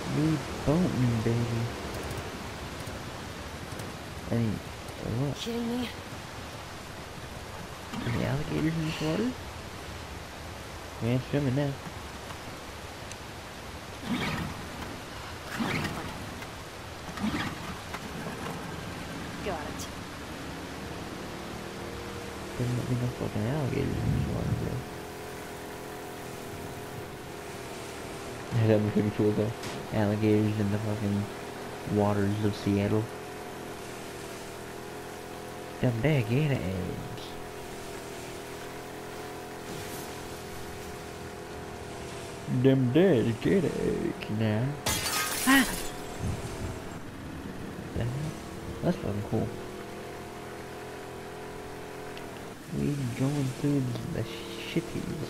Be boating, baby. Any, what? Kidding me? Any alligators in this water? We ain't swimming now. Got it. There's no fucking alligators in this water, bro. Yeah, that'd be pretty cool though. Alligators in the fucking waters of Seattle. Them there gator eggs. Them dead gator eggs now. Ah! The hell? That's fucking cool. We going through the shitties.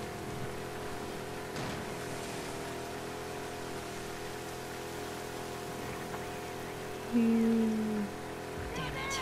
Damn it.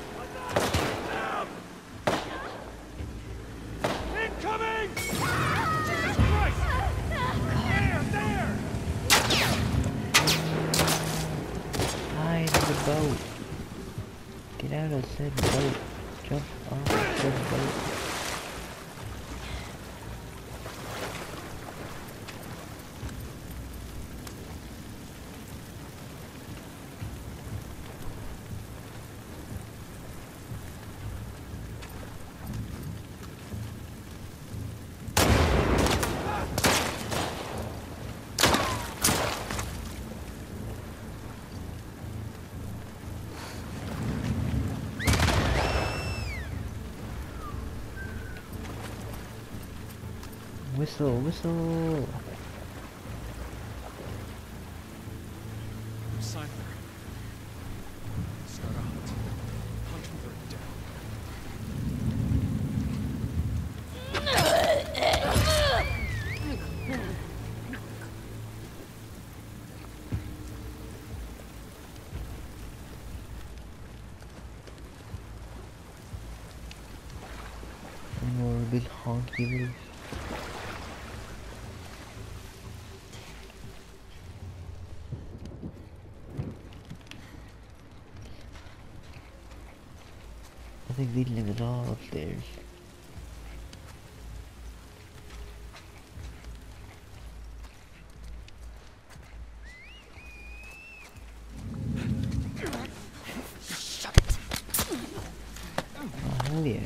Incoming! Jesus Christ! There! Hide the boat. Get out of said boat. Jump off said boat. Whistle, whistle. Sign her. Start a hunt. Hunt with her down. More big honky little. I think these niggas all upstairs. Oh, hell yeah.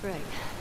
Right.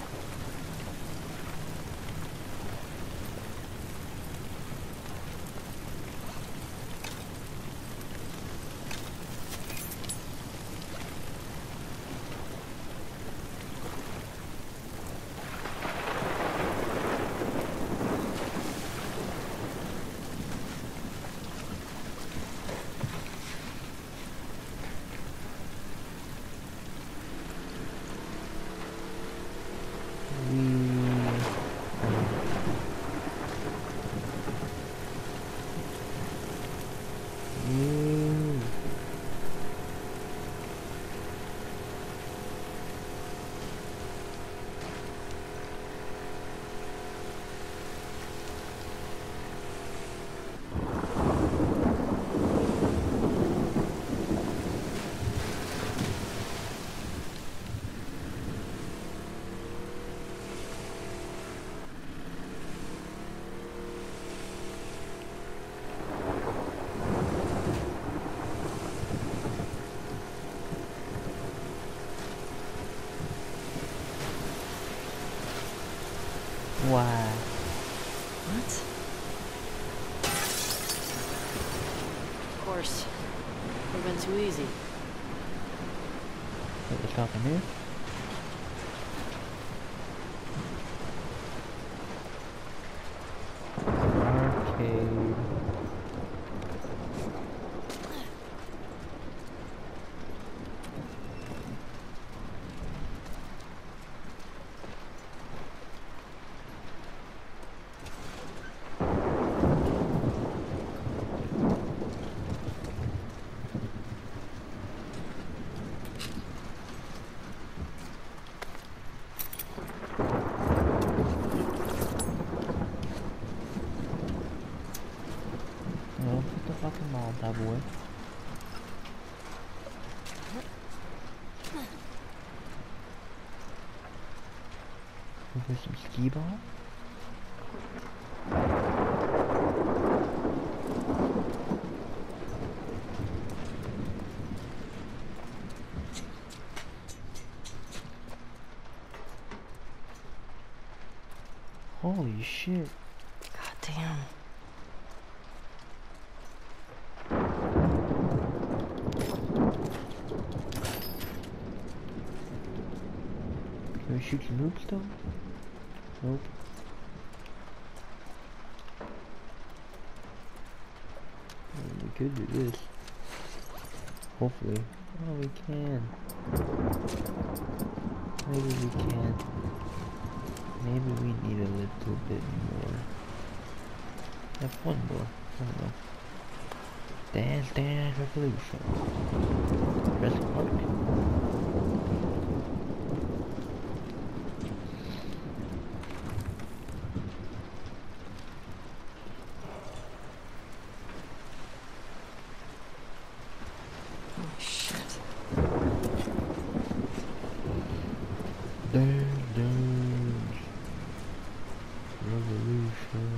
Wow. What? Of course. Would have been too easy. What was talking here? Arcade. Well, put the fucking Molotov away. Is there some skee ball? Holy shit. God damn. Can we shoot some nukes though? Nope. Well, we could do this. Hopefully. Oh, we can. Maybe we can. Maybe we need a little bit more. Have one more. I don't know. Dance Dance Revolution. Jurassic Park. Oh, shit. Dance Dance Revolution.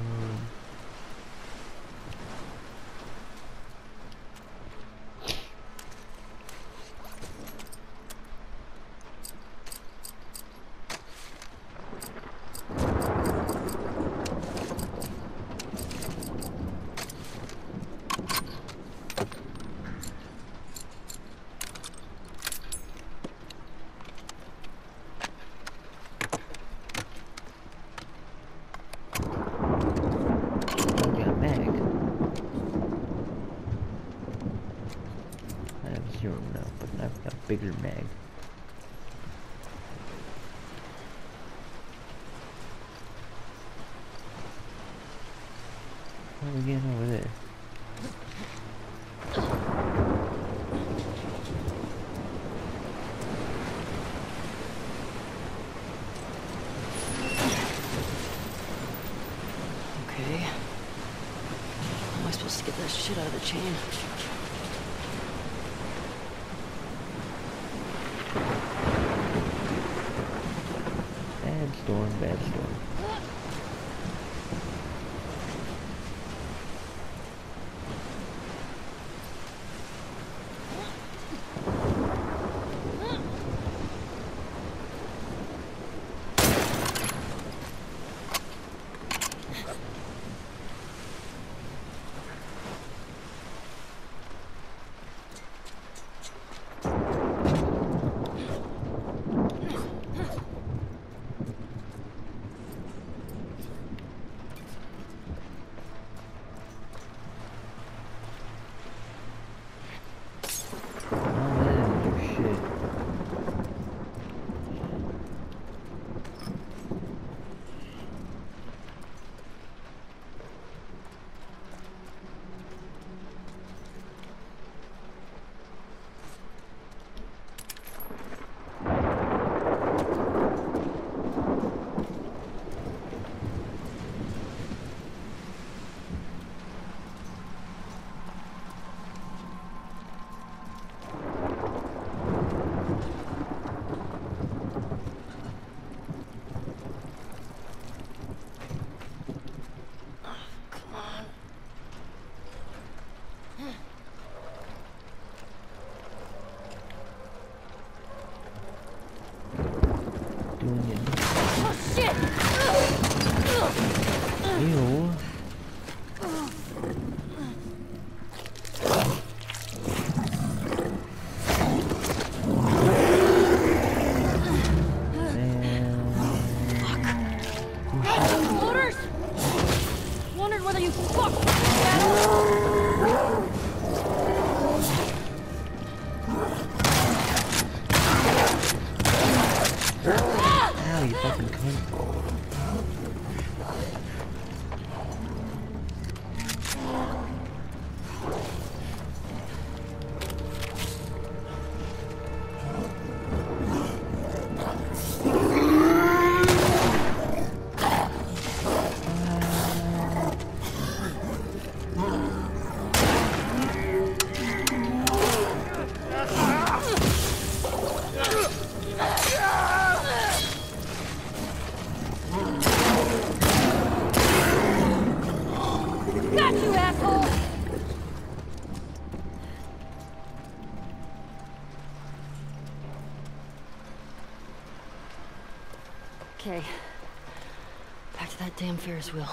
Bigger mag. What are we getting over there? Okay. How am I supposed to get that shit out of the chain? Bad storm. doing it. Oh, shit! Ew. Loaders! Wondered whether you fucked with Ow, you fucking cunt. Got you, asshole! Okay. Back to that damn Ferris wheel.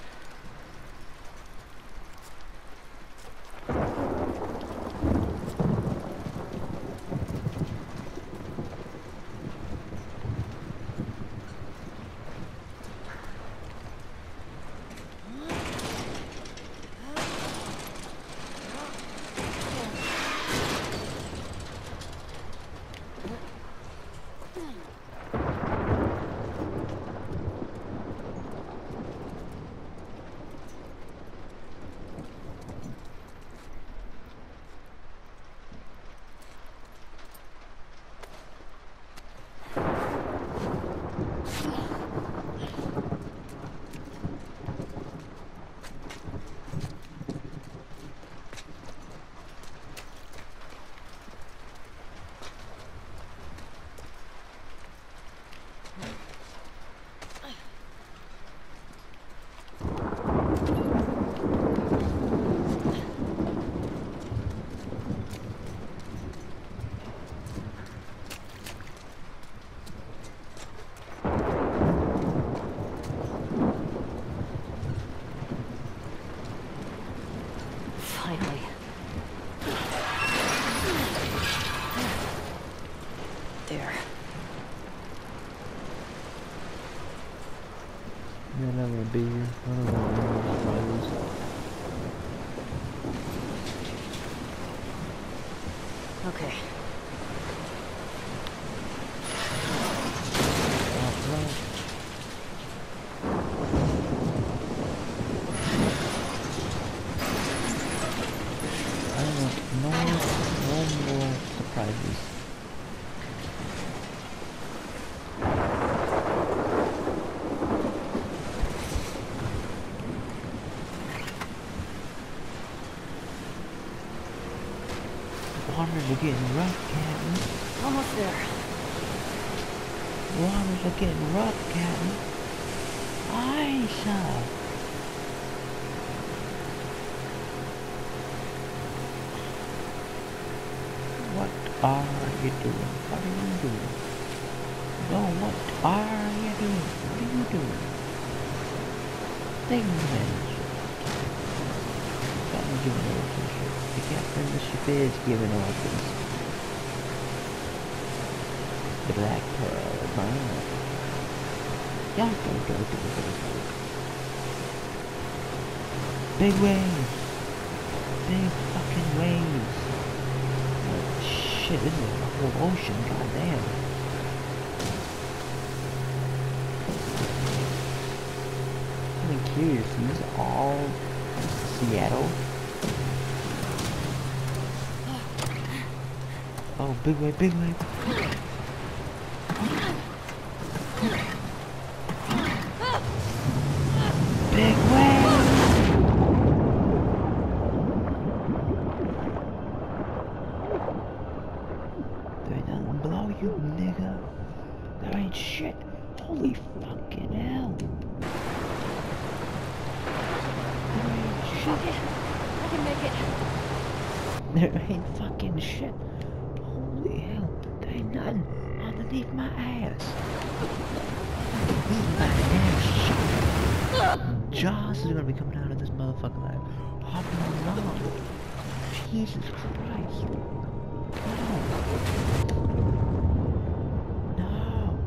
Finally. There. You're not gonna be here. I don't know where Okay. I don't know. No more surprises. Waters are getting rough, Captain. Almost there. Waters are getting rough, Captain. Aisha. What are you doing? What are you doing? No, what are you doing? What are you doing? Things. Captain's giving orders. The captain of the ship is giving orders. The Black Pearl Mine. Y'all don't go to the boat. Big waves. Big fucking waves. Oh, shit, this is a whole ocean, goddamn. I'm curious, these are all Seattle? Oh, big wave, big wave. Big wave! There ain't nothing below you, nigga. There ain't shit. Holy fucking hell. There ain't shit. I can make it. There ain't fucking shit. Holy hell. There ain't nothing on the underneath my ass. Beat my ass. Jaws is gonna be coming out of this motherfucker like hopping along. Jesus Christ. No. No.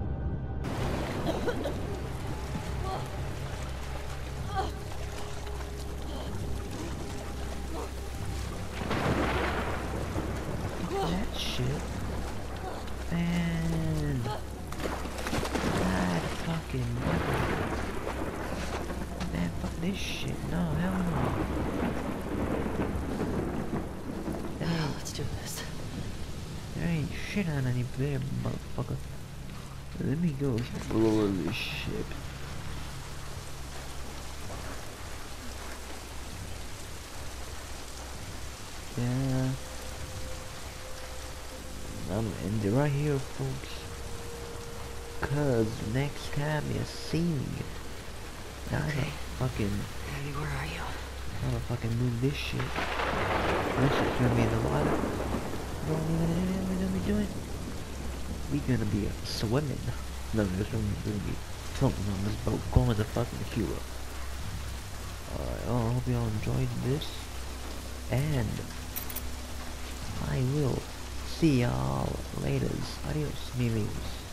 That shit. Man. God fucking man, fuck this shit. No, hell no. Let's do this. There ain't shit on any there, motherfucker. Let me go explore this shit. Yeah. I'm gonna end it right here, folks. Cause next time you see me, I'm gonna fucking... Hey, where are you? I'm gonna fucking move this shit. This shit's gonna be in the water. What are we gonna be doing? We gonna be swimming. No, this one is gonna be floating on this boat, going to fucking Cuba. Alright, I hope y'all enjoyed this. And I will see y'all later. Adios, amigos.